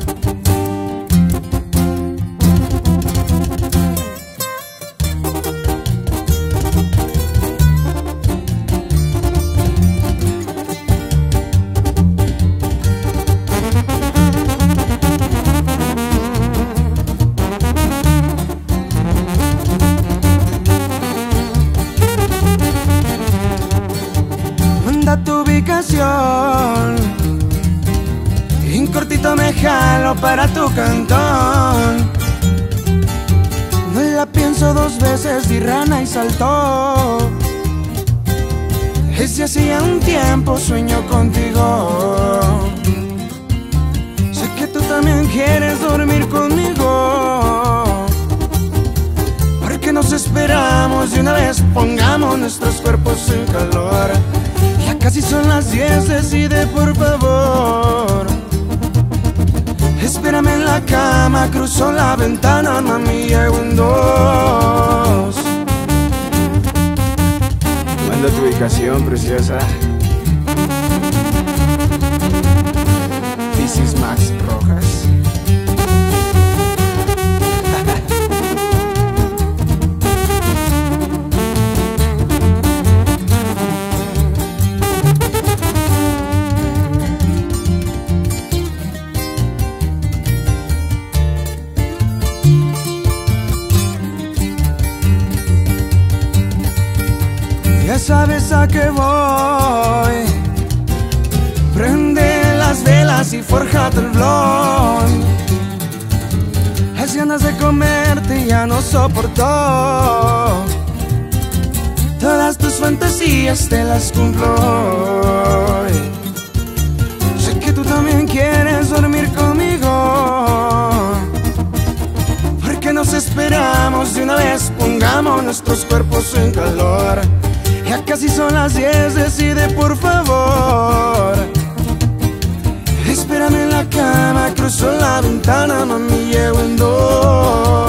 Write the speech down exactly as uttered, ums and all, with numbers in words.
Tu ubicación y en cortito me jalo para tu cantón. No la pienso dos veces, di rana y saltó. Desde hacía un tiempo sueño contigo. Sé que tú también quieres dormir conmigo. ¿Por qué nos esperamos de una vez? Pongamos nuestros cuerpos en calor. Casi son las diez, decide por favor. Espérame en la cama, cruzo la ventana, mami, llego en dos. Manda tu ubicación, preciosa. This is Max Rojas. Ya sabes a qué voy. Prende las velas y fórjate el blond. Las ganas de comerte ya no soporto. Todas tus fantasías te las cumplo hoy. Sé que tú también quieres dormir conmigo. ¿Por qué nos esperamos de una vez? Pongamos nuestros cuerpos en calor. Ya casi son las diez, decide por favor. Espérame en la cama, cruzo la ventana, mami, llego en dos.